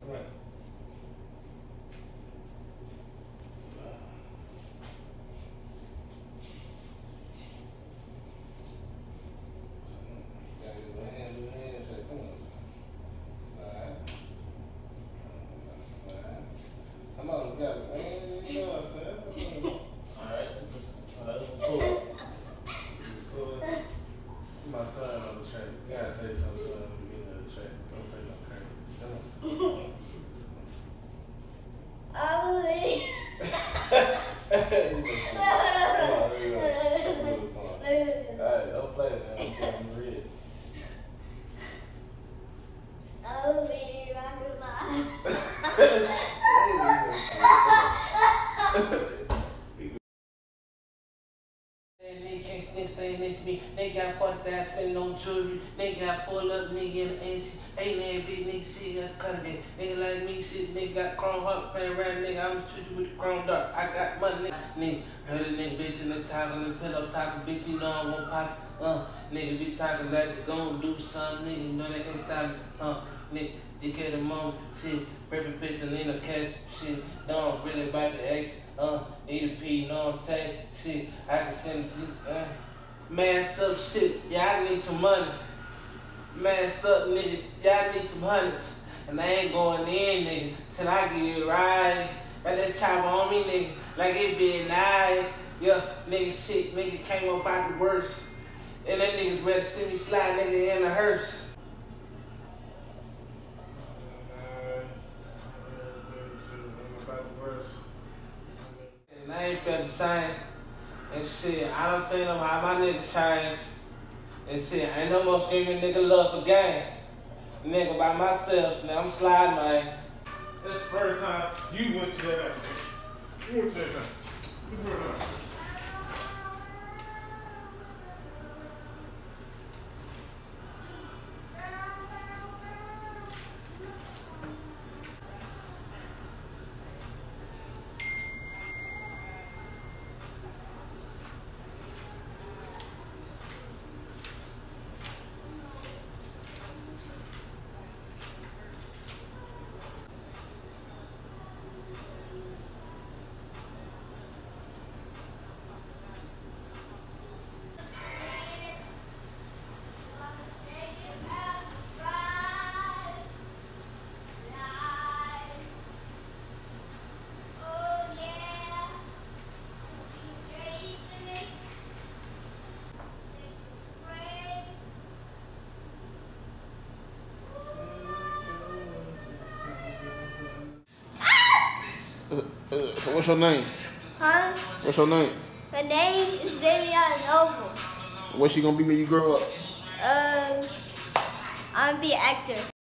Right. Come on, we got it. You know what I'm saying? Alright, cool. Cool. My son on the track. You gotta say something, son, when you get on the track. Don't say no crazy. Come on. I believe. Alright, don't play, man. I'm ready. I believe I can lie. Nigga can't stay next to me. They got fucked ass spending on jewelry. They got pulled up nigga in the ass. Ain't that big nigga shit got cut it. Nigga like me shit, nigga got chrome heart playing around nigga. I'm shoot you with the chrome dart. I got money nigga. Heard a nigga bitch in the talking and pillow talking, bitch, you know I won't pop. Nigga be talking like they gon' do something, nigga. You know they can't stop me. Nigga, dick at the moment, shit. Perfect picture, need no catch, shit. Don't really bite the action. Need a pee, no tax, shit. I can send it, masked up shit. Yeah, I need some money. Masked up, nigga. Y'all need some hundreds. And I ain't going in, nigga, till I get it right. Got that chopper on me, nigga, like it be nice. Yeah, nigga, shit, nigga came up out the worst. And that nigga's ready to see me slide, nigga, in a hearse. And I ain't felt the same. And shit, I done seen them how my niggas change. And shit, I ain't no more screaming nigga love for game. Nigga by myself, now I'm sliding, man. That's the first time you went to that ass. You went to that ass. You went to that ass. What's your name? Huh? What's your name? My name is Davy Noble. What's she gonna be when you grow up? I'm gonna be an actor.